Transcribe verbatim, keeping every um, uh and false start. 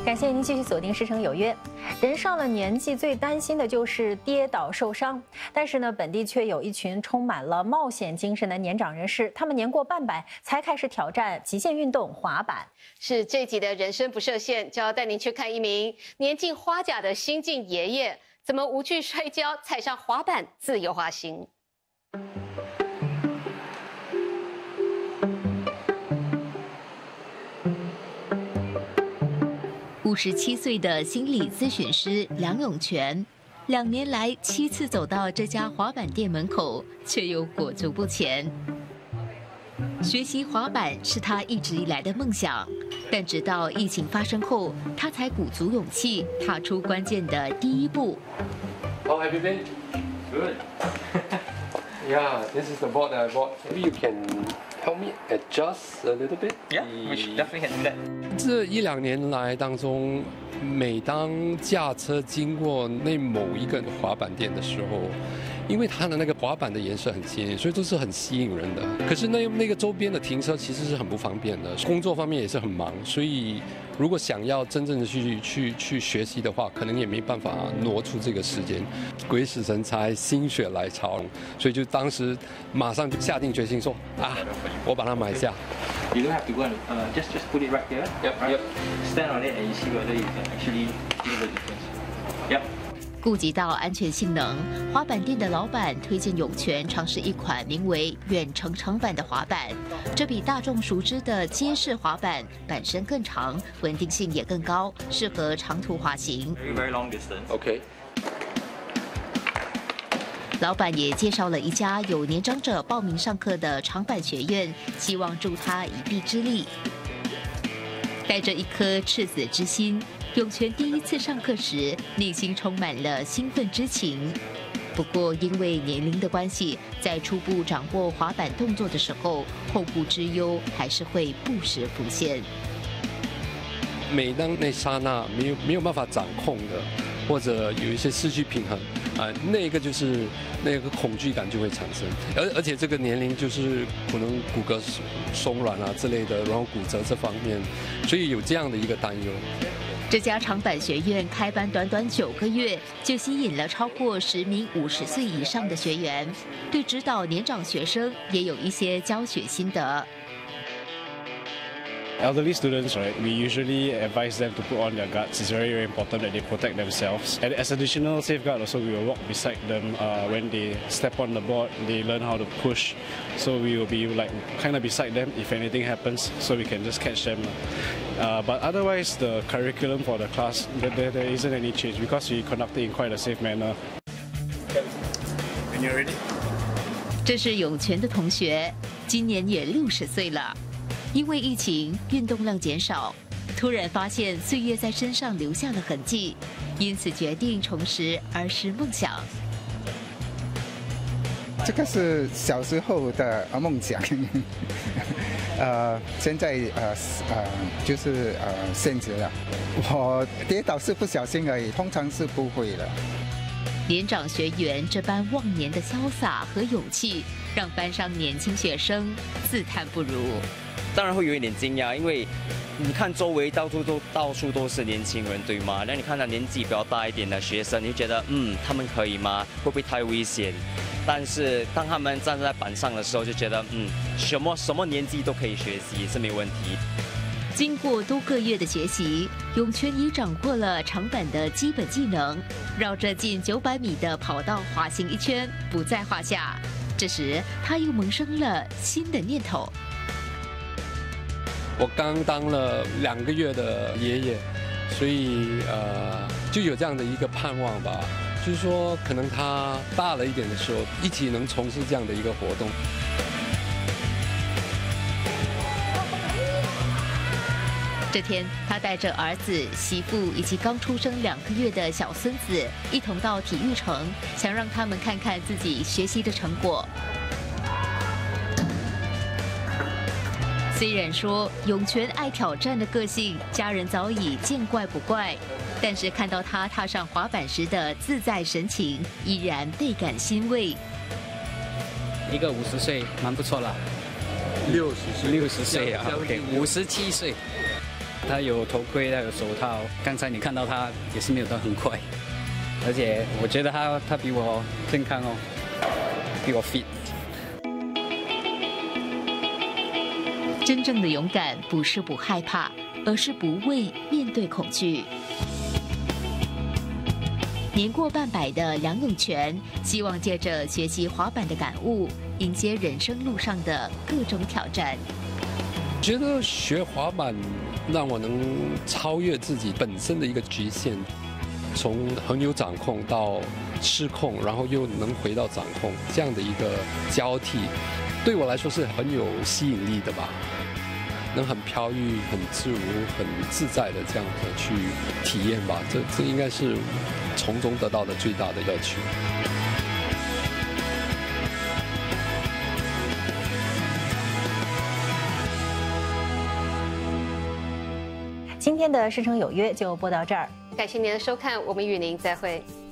感谢您继续锁定《师承有约》。人上了年纪，最担心的就是跌倒受伤。但是呢，本地却有一群充满了冒险精神的年长人士，他们年过半百才开始挑战极限运动滑板。 是这集的人生不设限，就要带您去看一名年近花甲的新晋爷爷，怎么无惧摔跤，踩上滑板自由滑行。 五十七岁的心理咨询师梁永全，两年来七次走到这家滑板店门口，却又裹足不前。学习滑板是他一直以来的梦想，但直到疫情发生后，他才鼓足勇气踏出关键的第一步。 How have you been? Good. Yeah, this is the board that I bought. Maybe you can help me adjust a little bit. Yeah, we should definitely can do that. 这一两年来当中，每当驾车经过那某一个滑板店的时候，因为它的那个滑板的颜色很鲜艳，所以都是很吸引人的。可是那那个周边的停车其实是很不方便的，工作方面也是很忙，所以如果想要真正的去去去学习的话，可能也没办法挪出这个时间。鬼使神差，心血来潮，所以就当时马上就下定决心说啊，我把它买下。 You don't have to go and uh, just just put it right here. Yep, right? yep. Stand on it and you see whether you can actually feel the difference. Yep. 顾及到安全性能，滑板店的老板推荐永全尝试一款名为远程长板的滑板。这比大众熟知的街式滑板板身更长，稳定性也更高，适合长途滑行。 Very very long distance. OK。 老板也介绍了一家有年长者报名上课的长板学院，希望助他一臂之力。带着一颗赤子之心，永全第一次上课时，内心充满了兴奋之情。不过因为年龄的关系，在初步掌握滑板动作的时候，后顾之忧还是会不时浮现。 每当那刹那没有没有办法掌控的，或者有一些失去平衡，啊、呃，那个就是那个恐惧感就会产生，而而且这个年龄就是可能骨骼松软啊之类的，然后骨折这方面，所以有这样的一个担忧。 这家长板学院开班短短九个月，就吸引了超过十名五十岁以上的学员，对指导年长学生也有一些教学心得。 Elderly students, right, we usually advise them to put on their guards. It's very, very important that they protect themselves. And as additional safeguard, also we will walk beside them uh, when they step on the board. They learn how to push, so we will be like kind of beside them if anything happens, so we can just catch them. Uh, but otherwise, the curriculum for the class, there, there isn't any change because we conduct it in quite a safe manner. When you're ready. 这是永全的同学，今年也六十岁了。因为疫情，运动量减少，突然发现岁月在身上留下了痕迹，因此决定重拾儿时梦想。 这个是小时候的梦想，呃，现在呃呃就是呃现实了。我跌倒是不小心而已，通常是不会的。 年长学员这般忘年的潇洒和勇气，让班上年轻学生自叹不如。 当然会有一点惊讶，因为你看周围到处都到处都是年轻人，对吗？那你看到年纪比较大一点的学生，你就觉得嗯，他们可以吗？会不会太危险？但是当他们站在板上的时候，就觉得嗯，什么什么年纪都可以学习，是没问题。 经过多个月的学习，永全已掌握了长板的基本技能，绕着近九百米的跑道滑行一圈不在话下。这时，他又萌生了新的念头。 我刚当了两个月的爷爷，所以呃就有这样的一个盼望吧，就是说可能他大了一点的时候，一起能从事这样的一个活动。 这天，他带着儿子、媳妇以及刚出生两个月的小孙子一同到体育城，想让他们看看自己学习的成果。虽然说永全爱挑战的个性，家人早已见怪不怪，但是看到他踏上滑板时的自在神情，依然倍感欣慰。 一个五十岁，蛮不错了。 六十岁， 六十岁啊 ，OK， 五十七岁。 他有头盔，他有手套。刚才你看到他也是没有到很快，而且我觉得他他比我健康哦，比我 fit。 真正的勇敢不是不害怕，而是不畏面对恐惧。年过半百的梁永泉，希望借着学习滑板的感悟，迎接人生路上的各种挑战。 觉得学滑板让我能超越自己本身的一个局限，从很有掌控到失控，然后又能回到掌控，这样的一个交替，对我来说是很有吸引力的吧。能很飘逸、很自如、很自在的这样的去体验吧，这这应该是从中得到的最大的乐趣。 今天的《师承有约》就播到这儿， 感谢您的收看，我们与您再会。